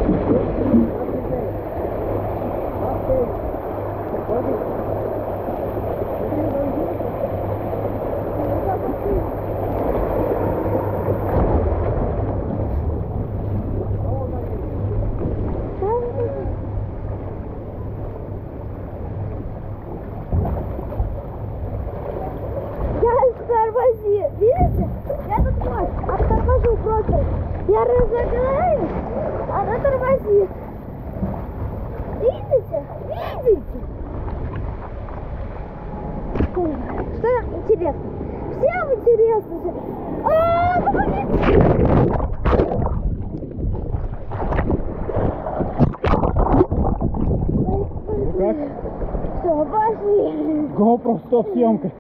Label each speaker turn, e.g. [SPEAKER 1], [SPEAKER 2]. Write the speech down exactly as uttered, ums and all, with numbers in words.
[SPEAKER 1] Тормози, видите? Я тут вот отторможу просто. Я разогнаюсь, она тормозит. Видите? Видите? Что нам интересно? Всем интересно же. А, помогите!
[SPEAKER 2] Как?
[SPEAKER 1] Все, пошли.
[SPEAKER 2] GoPro стоп съемка.